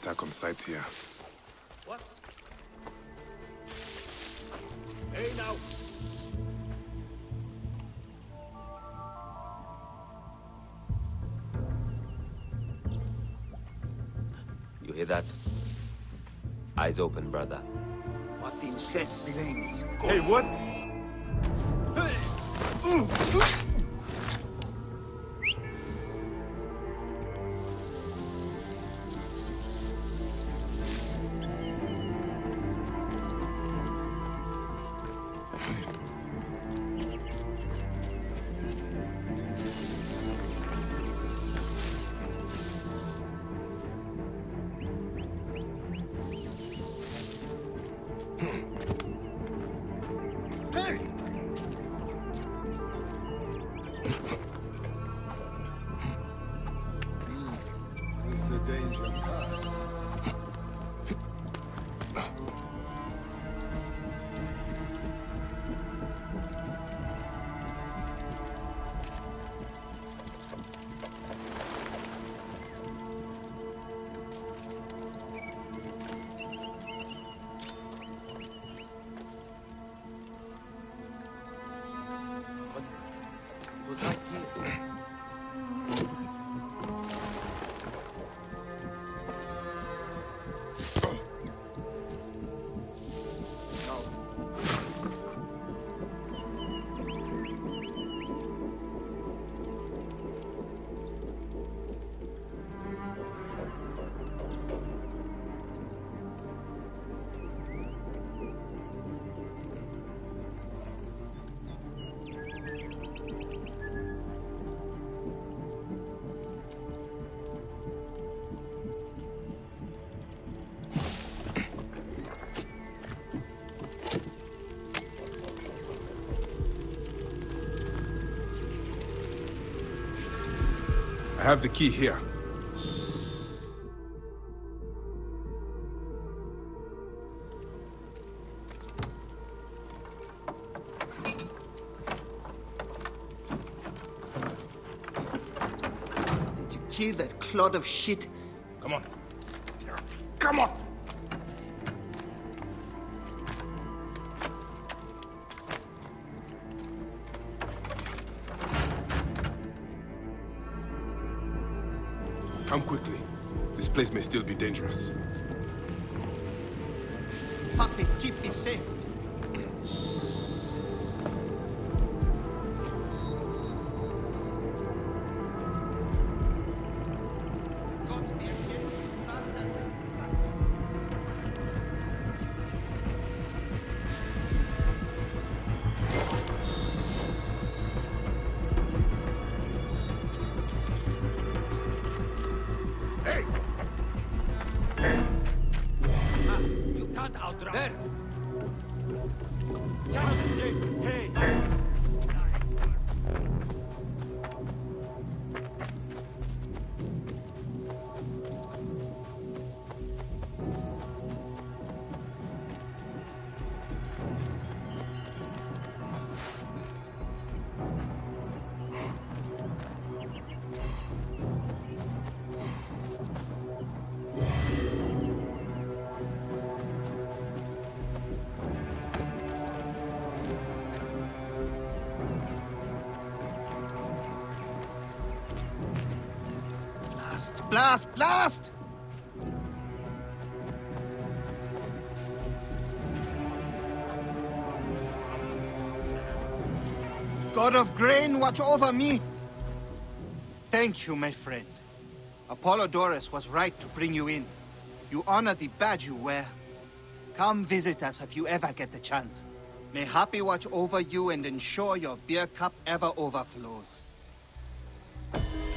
attack on sight here. What? Hey now! You hear that? Eyes open, brother. What in Set's name is going? Hey, what? I have the key here. Did you kill that clod of shit? Come on. Come on! Come quickly. This place may still be dangerous. Puppy, keep me safe. Blast! Blast! God of grain, watch over me. Thank you, my friend. Apollodorus was right to bring you in. You honor the badge you wear. Come visit us if you ever get the chance. May Happy watch over you and ensure your beer cup ever overflows.